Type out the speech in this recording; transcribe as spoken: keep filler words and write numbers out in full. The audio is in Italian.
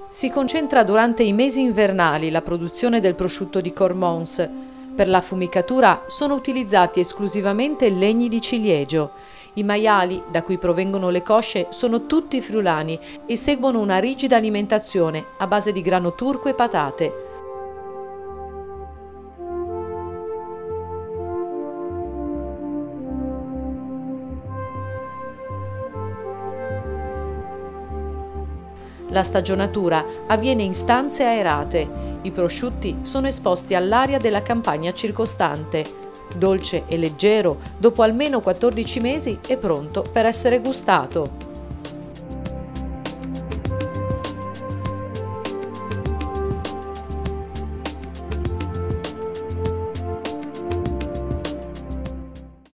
Si concentra durante i mesi invernali la produzione del prosciutto di Cormons. Per la fumicatura sono utilizzati esclusivamente legni di ciliegio. I maiali, da cui provengono le cosce, sono tutti friulani e seguono una rigida alimentazione a base di grano turco e patate. La stagionatura avviene in stanze aerate. I prosciutti sono esposti all'aria della campagna circostante. Dolce e leggero, dopo almeno quattordici mesi è pronto per essere gustato.